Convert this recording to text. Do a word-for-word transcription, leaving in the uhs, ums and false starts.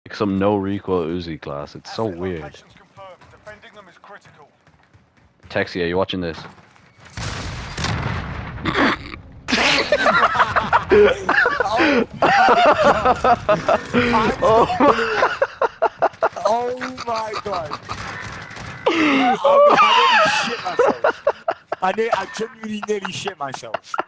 Like some no recoil Uzi class. It's so weird. Defending them is critical. Teqzy, are you watching this? Oh my god! I, I nearly shit myself. I, ne I genuinely nearly shit myself.